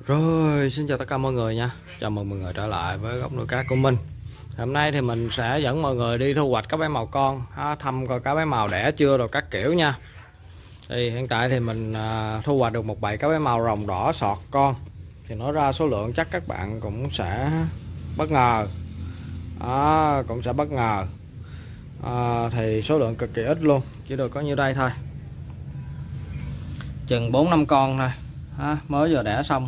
Rồi, xin chào tất cả mọi người nha. Chào mừng mọi người trở lại với góc nuôi cá của mình. Hôm nay thì mình sẽ dẫn mọi người đi thu hoạch cá bé màu con, thăm coi cá bé màu đẻ chưa rồi các kiểu nha. Thì hiện tại thì mình thu hoạch được một bầy cá bé màu rồng đỏ sọt con. Thì nói ra số lượng chắc các bạn cũng sẽ bất ngờ. Cũng sẽ bất ngờ. Thì số lượng cực kỳ ít luôn, chỉ được có nhiêu đây thôi. Chừng 4-5 con thôi. Mới vừa đẻ xong.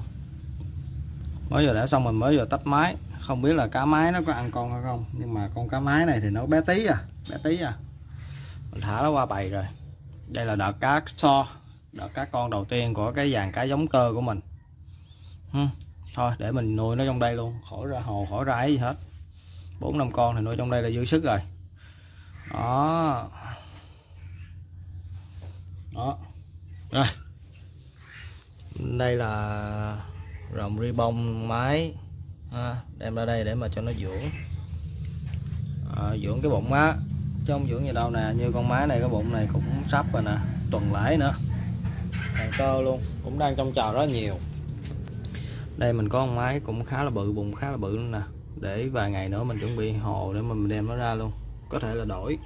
Mình mới vừa tách máy, không biết là cá mái nó có ăn con hay không, nhưng mà con cá mái này thì nó bé tí à, mình thả nó qua bầy rồi. Đây là đợt cá đợt cá con đầu tiên của cái dàn cá giống tơ của mình. Thôi để mình nuôi nó trong đây luôn, khỏi ra hồ khỏi ra ấy gì hết. 4-5 con thì nuôi trong đây là dư sức rồi. Đó rồi, đây là rồng ribbon mái, đem ra đây để mà cho nó dưỡng, dưỡng cái bụng á, chứ không dưỡng gì đâu nè. Như con mái này cái bụng này cũng sắp rồi nè, tuần lễ nữa, hàng tơ luôn, cũng đang trong chào rất nhiều. Đây mình có con mái cũng khá là bự, bụng khá là bự luôn nè, để vài ngày nữa mình chuẩn bị hồ để mà mình đem nó ra luôn, có thể là đổi.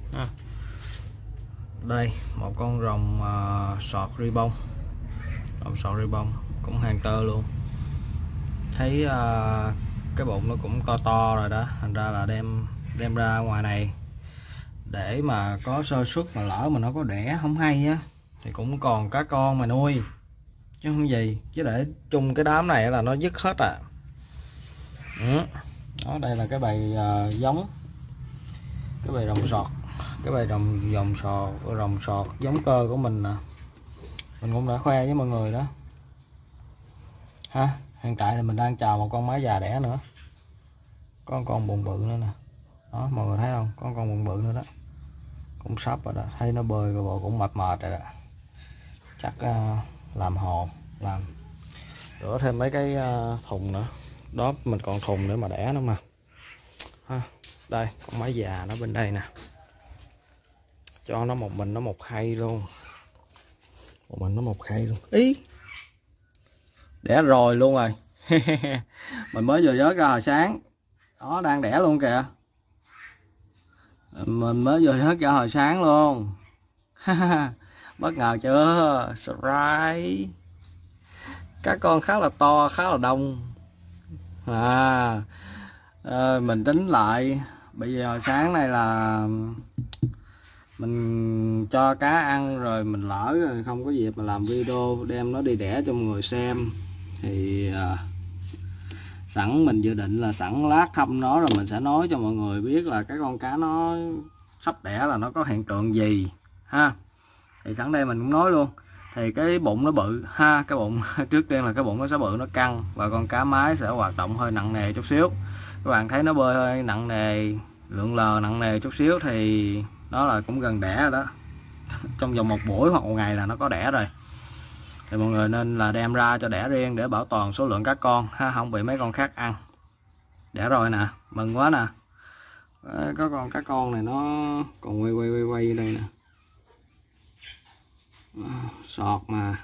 Đây một con rồng sọt ribbon, cũng hàng tơ luôn. Thấy cái bụng nó cũng to to rồi đó, thành ra là đem ra ngoài này để mà có sơ suất mà lỡ mà nó có đẻ không hay á thì cũng còn cá con mà nuôi chứ không gì, chứ để chung cái đám này là nó dứt hết à. Đó, đây là cái bầy giống, cái bầy rồng sọt, cái bầy rồng sọt giống tơ của mình nè. Mình cũng đã khoe với mọi người đó ha. Hiện tại thì mình đang chờ một con mái già đẻ nữa, có con bụng bự nữa nè. Đó mọi người thấy không, có con bụng bự nữa đó, cũng sắp rồi đó. Thấy nó bơi rồi, bộ cũng mệt rồi đó. Chắc làm hồ, làm rửa thêm mấy cái thùng nữa đó, mình còn thùng để mà đẻ nữa mà đây con mái già nó bên đây nè, cho nó một mình nó một khay luôn, ý đẻ rồi luôn rồi. Mình mới vừa vớt ra hồi sáng đó, đang đẻ luôn kìa, mình mới vừa vớt ra hồi sáng luôn. Bất ngờ chưa, surprise. Các con khá là to, khá là đông. Mình tính lại bây giờ hồi sáng này là mình cho cá ăn rồi, mình lỡ rồi không có dịp mà làm video đem nó đi đẻ cho mọi người xem. Thì sẵn mình dự định là sẵn lát thăm nó rồi mình sẽ nói cho mọi người biết là cái con cá nó sắp đẻ là nó có hiện tượng gì ha. Thì sẵn đây mình cũng nói luôn, thì cái bụng nó bự ha, cái bụng trước tiên là cái bụng nó sẽ bự, nó căng, và con cá mái sẽ hoạt động hơi nặng nề chút xíu. Các bạn thấy nó bơi hơi nặng nề, lượn lờ nặng nề chút xíu thì nó là cũng gần đẻ rồi đó. Trong vòng một buổi hoặc một ngày là nó có đẻ rồi. Thì mọi người nên là đem ra cho đẻ riêng để bảo toàn số lượng các con ha, không bị mấy con khác ăn. Đẻ rồi nè, mừng quá nè. Có con cá con này nó còn quay đây nè. Sọt mà.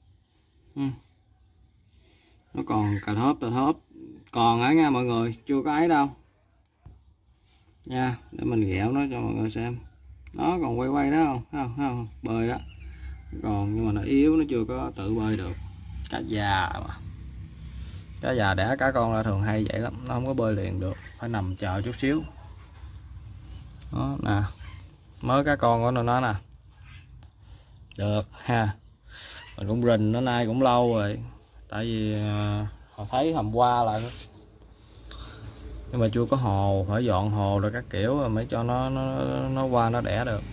Nó còn cà thớp còn ấy nha mọi người, chưa có ấy đâu nha, để mình ghẹo nó cho mọi người xem. Nó còn quay đó không bơi đó còn, nhưng mà nó yếu, nó chưa có tự bơi được. Cá già mà, cá già đẻ cá con là thường hay vậy lắm, nó không có bơi liền được, phải nằm chờ chút xíu. Đó nè, mới cá con của nó nè, được ha. Mình cũng rình nó nay cũng lâu rồi, tại vì họ thấy hôm qua là, nhưng mà chưa có hồ, phải dọn hồ rồi các kiểu rồi mới cho nó qua nó đẻ được.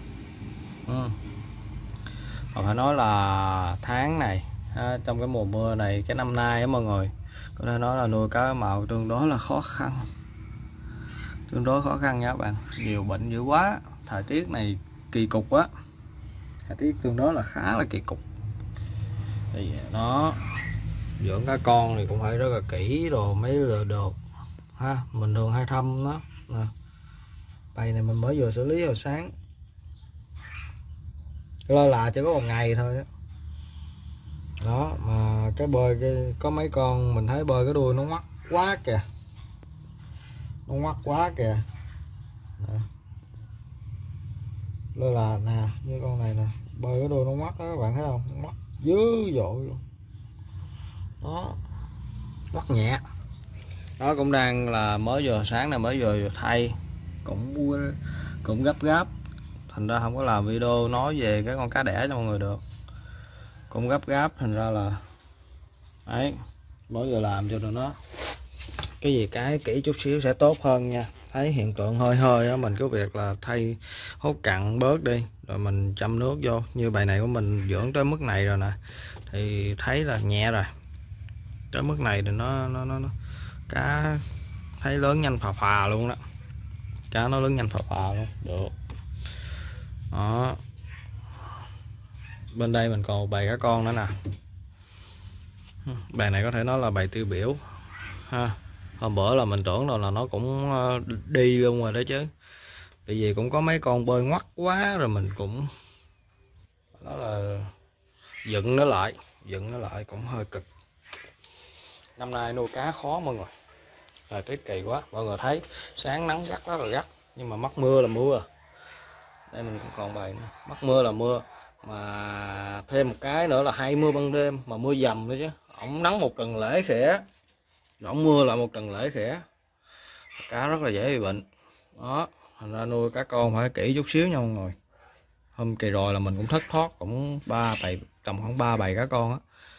Họ phải nói là tháng này trong cái mùa mưa này, cái năm nay á mọi người, có thể nói là nuôi cá màu tương đối là khó khăn, nha các bạn. Nhiều bệnh dữ quá, thời tiết này kỳ cục quá, thời tiết tương đối là khá là kỳ cục. Thì nó dưỡng cá con thì cũng phải rất là kỹ rồi mấy được ha. Mình thường hay thăm nó nè. Bầy này mình mới vừa xử lý hồi sáng, lơ là chỉ có một ngày thôi đó. Đó mà cái bơi có mấy con mình thấy bơi cái đuôi nó ngoắt quá kìa, nó ngoắt quá kìa. Nè. Lơ là nè, như con này nè, bơi cái đuôi nó ngoắt đó, các bạn thấy không, nó ngoắt dữ dội luôn đó, ngoắt nhẹ. Đó cũng đang là mới vừa sáng này, mới vừa thay, cũng gấp gáp, thành ra không có làm video nói về cái con cá đẻ cho mọi người được, cũng gấp gáp, thành ra là ấy mới vừa làm cho tụi nó cái gì cái kỹ chút xíu sẽ tốt hơn nha. Thấy hiện tượng hơi hơi á, mình cứ việc là thay hút cặn bớt đi rồi mình châm nước vô. Như bài này của mình dưỡng tới mức này rồi nè, thì thấy là nhẹ rồi, tới mức này thì nó cá thấy lớn nhanh phà phà luôn đó, cá nó lớn nhanh phà phà luôn được đó. Bên đây mình còn một bầy cá con nữa nè, bầy này có thể nói là bầy tiêu biểu ha. Hôm bữa là mình tưởng là nó cũng đi luôn rồi đó chứ, tại vì cũng có mấy con bơi ngoắt quá rồi, mình cũng đó là dựng nó lại cũng hơi cực. Năm nay nuôi cá khó mọi người, thời tiết kỳ quá, mọi người thấy sáng nắng gắt rất là gắt, nhưng mà mắc mưa là mưa. Đây mình cũng còn bầy nữa, mắc mưa là mưa, mà thêm một cái nữa là hay mưa ban đêm, mà mưa dầm nữa chứ, ổng nắng một tuần lễ khẽ, ổng mưa lại một tuần lễ khẽ, cá rất là dễ bị bệnh đó. Thành ra nuôi cá con phải kỹ chút xíu nha mọi người. Hôm kỳ rồi là mình cũng thất thoát cũng tầm khoảng 3 bầy cá con á,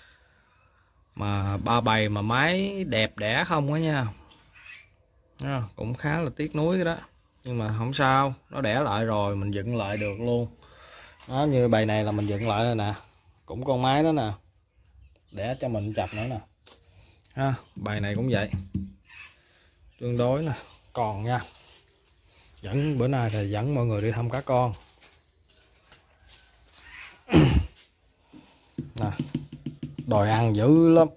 mà 3 bầy mà mái đẹp đẻ không á nha, cũng khá là tiếc nuối cái đó, nhưng mà không sao, nó đẻ lại rồi mình dựng lại được luôn đó. Như bầy này là mình dựng lại rồi nè, cũng con mái đó nè, đẻ cho mình chập nữa nè ha. Bầy này cũng vậy, tương đối là còn nha. Bữa nay thì dẫn mọi người đi thăm cá con nè, đòi ăn dữ lắm.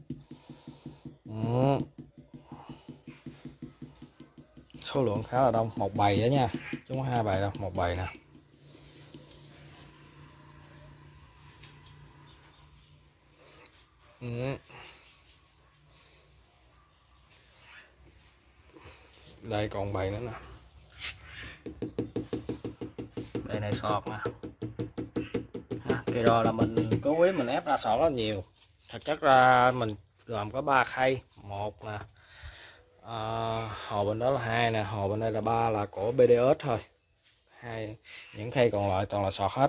Số lượng khá là đông, một bầy đó nha, chứ không có 2 bầy đâu, một bầy nè. Đây còn bầy nữa nè, bầy này sọt nè. Kỳ rồi là mình cố ý mình ép ra sọt rất nhiều, thật chất ra mình gồm có 3 khay, một nè, hồ bên đó là 2 nè, hồ bên đây là 3, là của BDS thôi, những khay còn lại toàn là sọt hết.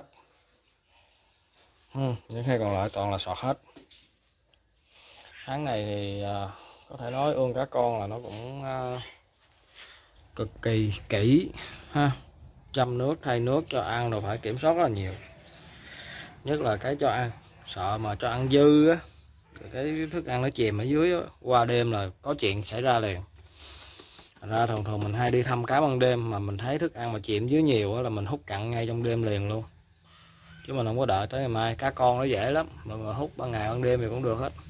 Những khay còn lại toàn là sọt hết. Tháng này thì có thể nói ương cá con là nó cũng cực kỳ kỹ ha, chăm nước thay nước cho ăn rồi phải kiểm soát rất là nhiều, nhất là cái cho ăn, sợ mà cho ăn dư á, cái thức ăn nó chìm ở dưới á, qua đêm là có chuyện xảy ra liền. Thành ra thường mình hay đi thăm cá ban đêm, mà mình thấy thức ăn mà chìm dưới nhiều á, là mình hút cặn ngay trong đêm liền luôn, chứ mình không có đợi tới ngày mai. Cá con nó dễ lắm, mọi người hút ban ngày ban đêm thì cũng được hết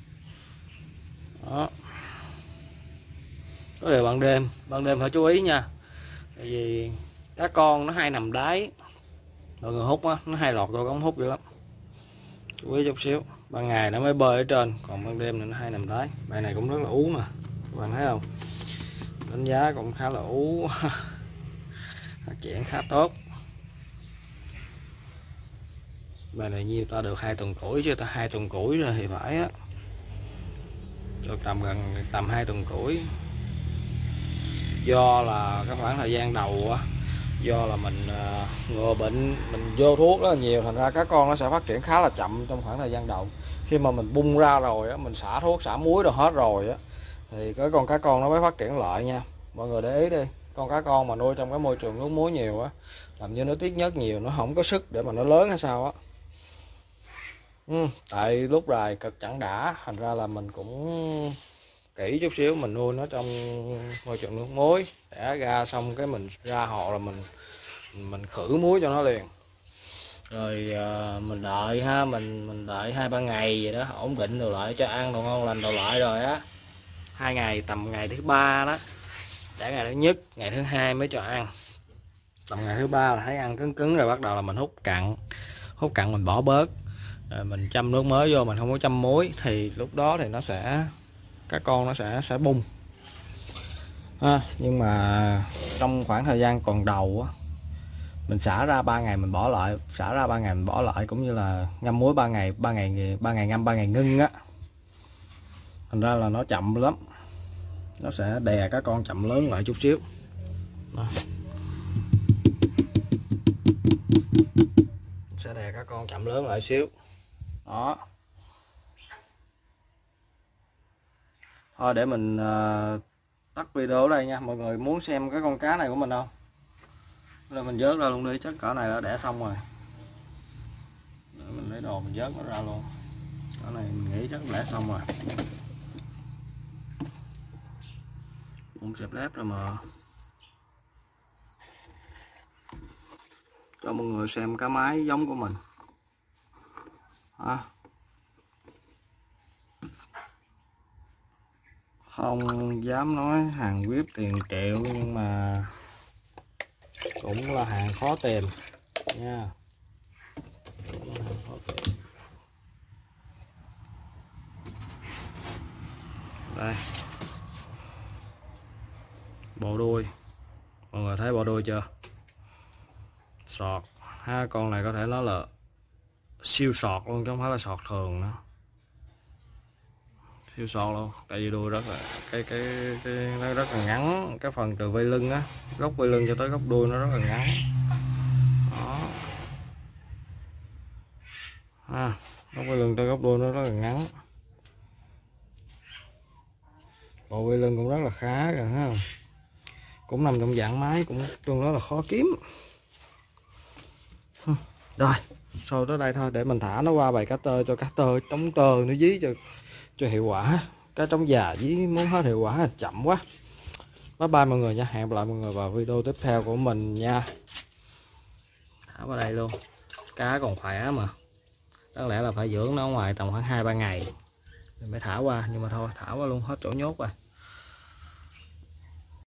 đó. Có điều ban đêm phải chú ý nha, tại vì cá con nó hay nằm đáy, mọi người hút á, nó hay lọt vô ống hút dữ lắm, chú ý chút xíu. Ban ngày nó mới bơi ở trên, còn ban đêm thì nó hay nằm đáy. Bài này cũng rất là ú mà, các bạn thấy không, đánh giá cũng khá là ú. Phát triển khá tốt. Bài này nhiêu ta được 2 tuần tuổi chứ, ta 2 tuần tuổi rồi thì phải á, được tầm 2 tuần tuổi. Do là cái khoảng thời gian đầu á, do là mình ngừa bệnh, mình vô thuốc rất là nhiều, thành ra cá con nó sẽ phát triển khá là chậm trong khoảng thời gian đầu. Khi mà mình bung ra rồi á, mình xả thuốc xả muối rồi hết rồi á, thì cái con cá con nó mới phát triển lại nha. Mọi người để ý đi, con cá con mà nuôi trong cái môi trường nước muối nhiều á, làm như nó tiết nhớt nhiều, nó không có sức để mà nó lớn hay sao á. Tại lúc rài cực chẳng đã, thành ra là mình cũng kỹ chút xíu, mình nuôi nó trong môi trường nước muối, đẻ ra xong cái mình ra họ là mình khử muối cho nó liền, rồi mình đợi ha, mình đợi 2-3 ngày vậy đó, ổn định rồi lại cho ăn đồ ngon lành đồ lại rồi á, 2 ngày, tầm ngày thứ 3 đó, đã ngày thứ nhất, ngày thứ 2 mới cho ăn, tầm ngày thứ 3 là thấy ăn cứng cứng rồi, bắt đầu là mình hút cặn mình bỏ bớt rồi mình châm nước mới vô, mình không có châm muối thì lúc đó thì nó sẽ, các con nó sẽ bung nhưng mà trong khoảng thời gian còn đầu á, mình xả ra 3 ngày mình bỏ lại, xả ra 3 ngày mình bỏ lại, cũng như là ngâm muối 3 ngày ngâm 3 ngày ngưng á, thành ra là nó chậm lắm, nó sẽ đè các con chậm lớn lại chút xíu. Đó. Sẽ đè các con chậm lớn lại xíu. Đó. Thôi để mình tắt video ở đây nha. Mọi người muốn xem cái con cá này của mình không? Rồi mình vớt ra luôn đi, chắc cỡ này đã đẻ xong rồi. Để mình lấy đồ mình vớt nó ra luôn. Cỡ này mình nghĩ chắc đẻ xong rồi. Cũng xẹp lép rồi mà. Cho mọi người xem cá mái giống của mình. Không dám nói hàng VIP tiền triệu, nhưng mà cũng là hàng khó tìm nha. Đây, bộ đuôi, mọi người thấy bộ đuôi chưa? Sọt, hai con này có thể nói là siêu sọt luôn chứ không phải là sọt thường nữa, siêu sọt luôn. Tại vì đuôi rất là nó rất là ngắn, cái phần từ vây lưng á, gốc vây lưng cho tới gốc đuôi nó rất là ngắn. Đó. Gốc vây lưng tới gốc đuôi nó rất là ngắn. Bộ vây lưng cũng rất là khá rồi ha, cũng nằm trong dạng máy, cũng tương đối là khó kiếm. Rồi sau tới đây thôi, để mình thả nó qua bầy cá tơ, cho cá tơ trống tơ nó dí cho hiệu quả. Cá trống già dí muốn hết hiệu quả chậm quá. Bye bye mọi người nha, hẹn gặp lại mọi người vào video tiếp theo của mình nha. Thả vào đây luôn, cá còn khỏe mà, đáng lẽ là phải dưỡng nó ngoài tầm khoảng 2-3 ngày mới thả qua, nhưng mà thôi thả qua luôn, hết chỗ nhốt rồi.